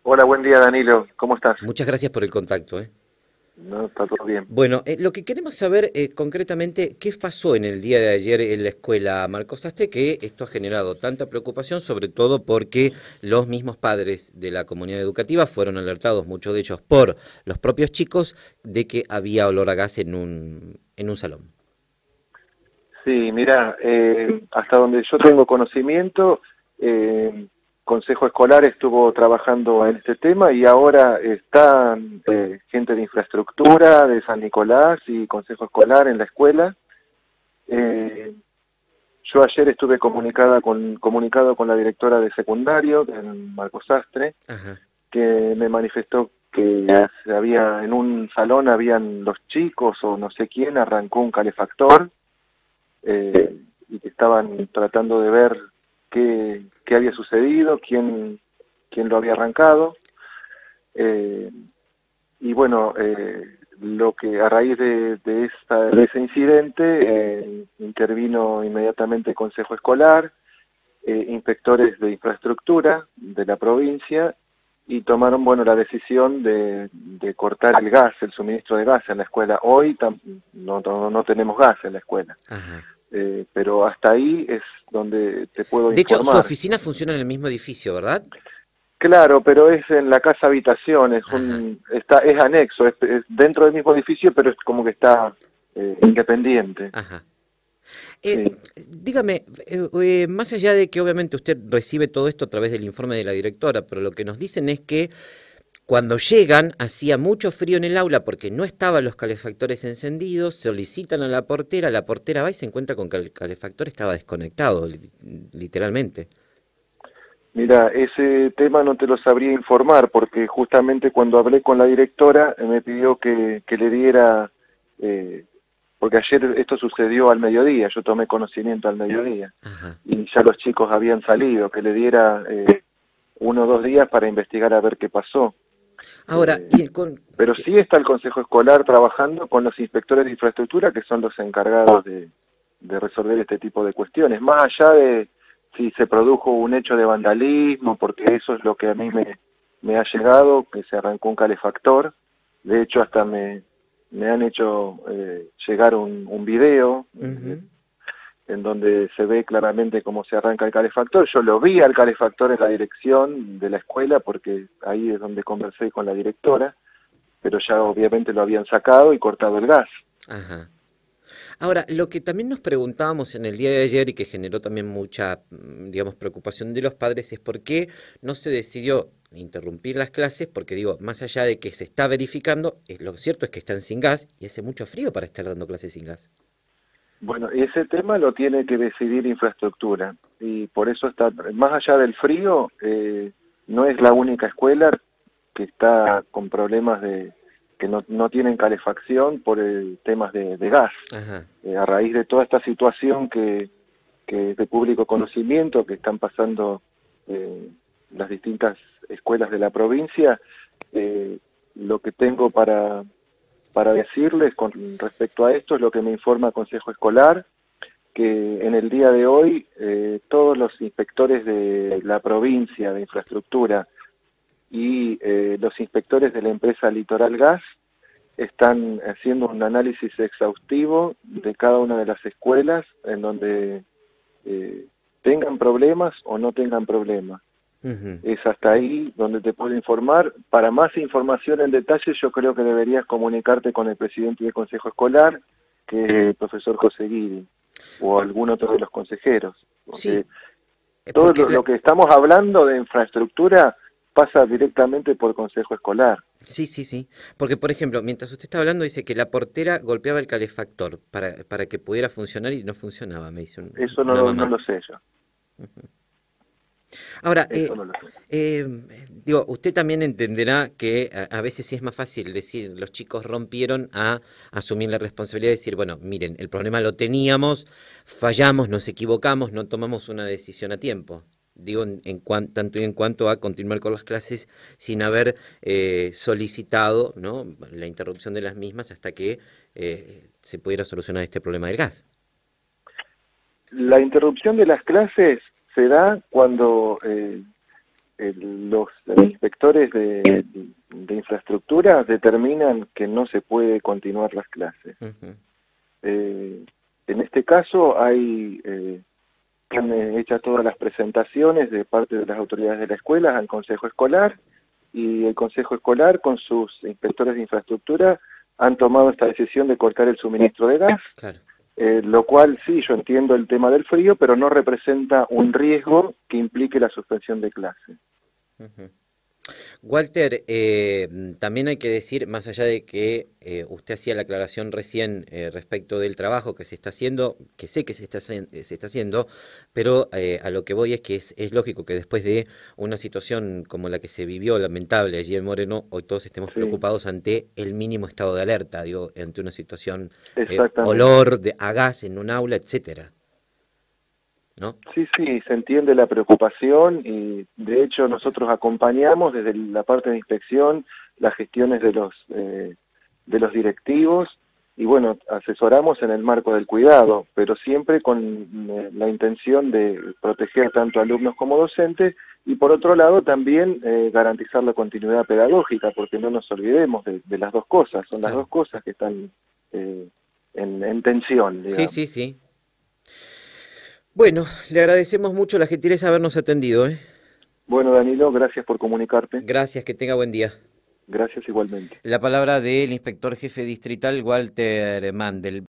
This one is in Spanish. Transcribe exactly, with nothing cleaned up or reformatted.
Hola, buen día Danilo, ¿cómo estás? Muchas gracias por el contacto, ¿eh? No, está todo bien. Bueno, eh, lo que queremos saber eh, concretamente, ¿qué pasó en el día de ayer en la escuela Marcos Sastre? Que esto ha generado tanta preocupación, sobre todo porque los mismos padres de la comunidad educativa fueron alertados, muchos de ellos por los propios chicos, de que había olor a gas en un, en un salón. Sí, mira, eh, hasta donde yo tengo conocimiento, eh, Consejo Escolar estuvo trabajando en este tema y ahora están eh, gente de infraestructura de San Nicolás y Consejo Escolar en la escuela. Eh, yo ayer estuve comunicada con, comunicado con la directora de secundario, del Marcos Sastre, Ajá. que me manifestó que había en un salón habían los chicos o no sé quién arrancó un calefactor eh, y que estaban tratando de ver qué, qué había sucedido, quién, quién lo había arrancado. Eh, y bueno, eh, lo que a raíz de, de, esta, de ese incidente eh, intervino inmediatamente el Consejo Escolar, eh, inspectores de infraestructura de la provincia y tomaron bueno la decisión de, de cortar el gas, el suministro de gas en la escuela. Hoy no, no, no tenemos gas en la escuela, Ajá. eh, pero hasta ahí es donde te puedo De hecho, su informar. oficina funciona en el mismo edificio, ¿verdad? Claro, pero es en la casa habitación, es Ajá. un, está, es anexo, es, es dentro del mismo edificio, pero es como que está eh, independiente. Ajá. Eh, Sí. dígame, eh, eh, más allá de que obviamente usted recibe todo esto a través del informe de la directora, pero lo que nos dicen es que cuando llegan hacía mucho frío en el aula porque no estaban los calefactores encendidos, solicitan a la portera, la portera va y se encuentra con que el calefactor estaba desconectado, li- literalmente. Mira, ese tema no te lo sabría informar porque justamente cuando hablé con la directora eh, me pidió que, que le diera, eh, porque ayer esto sucedió al mediodía, yo tomé conocimiento al mediodía Ajá. y ya los chicos habían salido, que le diera eh, uno o dos días para investigar a ver qué pasó. Ahora, Eh, y con, pero sí está el Consejo Escolar trabajando con los inspectores de infraestructura que son los encargados de, de resolver este tipo de cuestiones, más allá de si se produjo un hecho de vandalismo, porque eso es lo que a mí me, me ha llegado, que se arrancó un calefactor, de hecho hasta me, me han hecho eh, llegar un, un video eh, ujú. en donde se ve claramente cómo se arranca el calefactor. Yo lo vi al calefactor en la dirección de la escuela porque ahí es donde conversé con la directora, pero ya obviamente lo habían sacado y cortado el gas. Ajá. Ahora, lo que también nos preguntábamos en el día de ayer y que generó también mucha, mm, digamos, preocupación de los padres es por qué no se decidió interrumpir las clases, porque digo, más allá de que se está verificando, eh, lo cierto es que están sin gas y hace mucho frío para estar dando clases sin gas. Bueno, ese tema lo tiene que decidir infraestructura y por eso está, más allá del frío, eh, no es la única escuela que está con problemas de que no, no tienen calefacción por el temas de, de gas. Ajá. Eh, a raíz de toda esta situación que, que es de público conocimiento, que están pasando eh, las distintas escuelas de la provincia, eh, lo que tengo para, para decirles con respecto a esto es lo que me informa el Consejo Escolar, que en el día de hoy eh, todos los inspectores de la provincia de infraestructura y eh, los inspectores de la empresa Litoral Gas están haciendo un análisis exhaustivo de cada una de las escuelas en donde eh, tengan problemas o no tengan problemas. Ujú. Es hasta ahí donde te puedo informar. Para más información en detalle, yo creo que deberías comunicarte con el presidente del Consejo Escolar, que es el profesor José Guidi, o algún otro de los consejeros. Porque Sí, eh, todo porque lo, la- lo que estamos hablando de infraestructura pasa directamente por Consejo Escolar. sí, sí, sí. Porque, por ejemplo, mientras usted está hablando, dice que la portera golpeaba el calefactor para, para que pudiera funcionar y no funcionaba, me dice un- Eso no una lo, no mamá. lo sé yo. Ahora, Eso eh, no lo sé. eh, digo, usted también entenderá que a, a veces sí es más fácil decir, los chicos rompieron a asumir la responsabilidad de decir, bueno, miren, el problema lo teníamos, fallamos, nos equivocamos, no tomamos una decisión a tiempo. Digo, en, en cuan- tanto y en cuanto a continuar con las clases sin haber eh, solicitado, ¿no?, la interrupción de las mismas hasta que eh, se pudiera solucionar este problema del gas. La interrupción de las clases se da cuando eh, el- los inspectores de, de infraestructura determinan que no se puede continuar las clases. Ujú. Eh, en este caso hay eh, han eh, hecho todas las presentaciones de parte de las autoridades de la escuela al consejo escolar, y el consejo escolar con sus inspectores de infraestructura han tomado esta decisión de cortar el suministro de gas. Claro. Eh, lo cual sí, yo entiendo el tema del frío, pero no representa un riesgo que implique la suspensión de clase. Ujú. Walter, eh, también hay que decir, más allá de que eh, usted hacía la aclaración recién eh, respecto del trabajo que se está haciendo, que sé que se está, hacen- eh, se está haciendo, pero eh, a lo que voy es que es, es lógico que después de una situación como la que se vivió lamentable allí en Moreno, hoy todos estemos Sí, preocupados ante el mínimo estado de alerta, digo, ante una situación, eh, exactamente. olor de, a gas en un aula, etcétera, ¿no? Sí, sí, se entiende la preocupación y de hecho nosotros acompañamos desde la parte de inspección las gestiones de los eh, de los directivos y bueno, asesoramos en el marco del cuidado, pero siempre con eh, la intención de proteger tanto alumnos como docentes y por otro lado también eh, garantizar la continuidad pedagógica, porque no nos olvidemos de, de las dos cosas, son las Claro. dos cosas que están eh, en, en tensión, Sí, digamos. sí, sí. Bueno, le agradecemos mucho la gentileza de habernos atendido, ¿eh? Bueno, Danilo, gracias por comunicarte. Gracias, que tenga buen día. Gracias igualmente. La palabra del inspector jefe distrital Walter Mandel.